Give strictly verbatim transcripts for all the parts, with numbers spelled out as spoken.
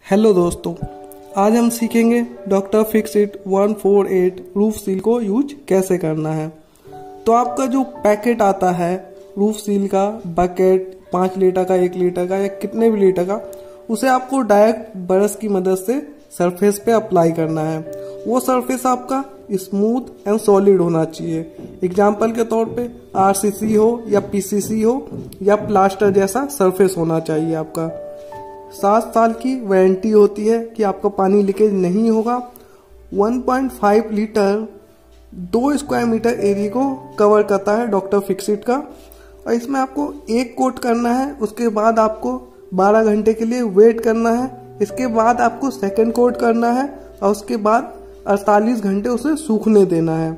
Hello दोस्तों, आज हम सीखेंगे doctor Fixit one four eight roof seal को यूज कैसे करना है। तो आपका जो पैकेट आता है रूफ सील का, बकेट पाँच लीटर का, एक लीटर का या कितने भी लीटर का, उसे आपको डायरेक्ट ब्रश की मदद से सरफेस पे अप्लाई करना है। वो सरफेस आपका स्मूथ एंड सॉलिड होना चाहिए। एग्जाम्पल के तौर पे आरसीसी हो या पीसीसी हो या प्लास्टर जैसा सरफेस होना चाहिए आपका। सात साल की वारंटी होती है कि आपका पानी लीकेज नहीं होगा। वन पॉइंट फाइव लीटर दो स्क्वायर मीटर एरिया को कवर करता है डॉक्टर फिक्सिट का, और इसमें आपको एक कोट करना है। उसके बाद आपको बारह घंटे के लिए वेट करना है। इसके बाद आपको सेकंड कोट करना है और उसके बाद अड़तालीस घंटे उसे सूखने देना है।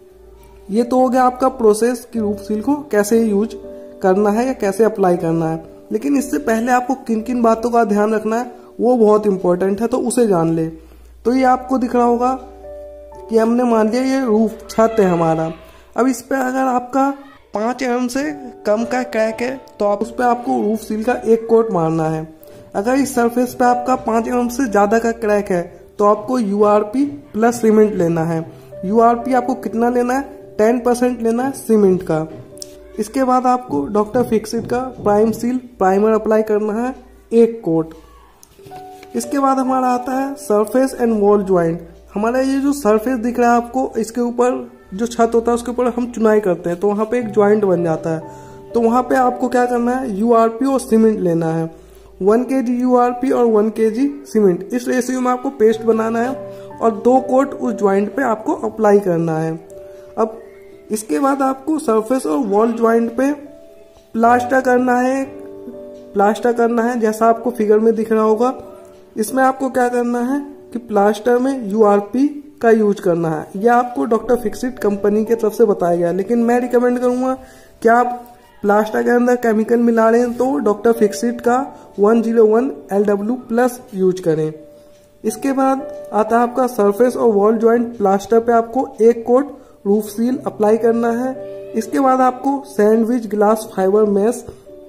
ये तो हो गया आपका प्रोसेस कि रूफ सील को कैसे यूज करना है या कैसे अप्लाई करना है। लेकिन इससे पहले आपको किन किन बातों का ध्यान रखना है वो बहुत इंपॉर्टेंट है, तो उसे जान ले। तो ये आपको दिख रहा होगा कि हमने मान लिया ये रूफ छत है हमारा। अब इस पे अगर आपका पाँच एम एम से कम का क्रैक है तो आप उस पर आपको रूफ सील का एक कोट मारना है। अगर इस सरफेस पे आपका पाँच एम एम से ज्यादा का क्रैक है तो आपको यूआरपी प्लस सीमेंट लेना है। यूआरपी आपको कितना लेना है? टेन परसेंट लेना है सीमेंट का। इसके बाद आपको डॉक्टर फिक्सिट का प्राइम सील प्राइमर अप्लाई करना है, एक कोट। इसके बाद हमारा आता है सरफेस एंड वॉल ज्वाइंट। हमारा ये जो सरफेस दिख रहा है आपको, इसके ऊपर जो छत होता है उसके ऊपर हम चुनाई करते हैं तो वहां पे एक ज्वाइंट बन जाता है। तो वहां पे आपको क्या करना है? यूआरपी और सीमेंट लेना है। वन के जी यूआरपी और वन के जी सीमेंट, इस रेशियो में आपको पेस्ट बनाना है और दो कोट उस ज्वाइंट पे आपको अप्लाई करना है। अब इसके बाद आपको सरफेस और वॉल ज्वाइंट पे प्लास्टर करना है प्लास्टर करना है जैसा आपको फिगर में दिख रहा होगा। इसमें आपको क्या करना है कि प्लास्टर में यूआरपी का यूज करना है। यह आपको डॉक्टर फिक्सिट कंपनी की तरफ से बताया गया है, लेकिन मैं रिकमेंड करूंगा कि आप प्लास्टर के अंदर केमिकल मिला रहे हैं तो डॉक्टर फिक्सिट का one zero one L W plus use करें। इसके बाद आता है आपका सरफेस और वॉल ज्वाइंट। प्लास्टर पे आपको एक कोट रूफ सील अप्लाई करना है। इसके बाद आपको सैंडविच ग्लास फाइबर मेश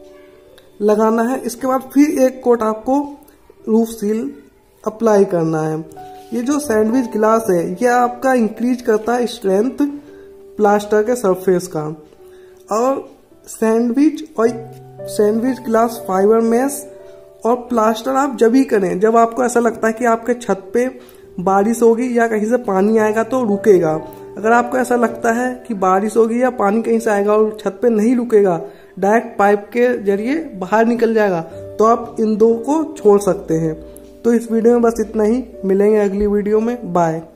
लगाना है। इसके बाद फिर एक कोट आपको रूफ सील अप्लाई करना है। ये जो सैंडविच ग्लास है ये आपका इंक्रीज करता है स्ट्रेंथ प्लास्टर के सरफेस का। और सैंडविच और सैंडविच ग्लास फाइबर मेश और प्लास्टर आप जब ही करें जब आपको ऐसा लगता है कि आपके छत पे बारिश होगी या कहीं से पानी आएगा तो रुकेगा। अगर आपको ऐसा लगता है कि बारिश होगी या पानी कहीं से आएगा और छत पे नहीं रुकेगा, डायरेक्ट पाइप के जरिए बाहर निकल जाएगा, तो आप इन दो को छोड़ सकते हैं। तो इस वीडियो में बस इतना ही। मिलेंगे अगली वीडियो में। बाय।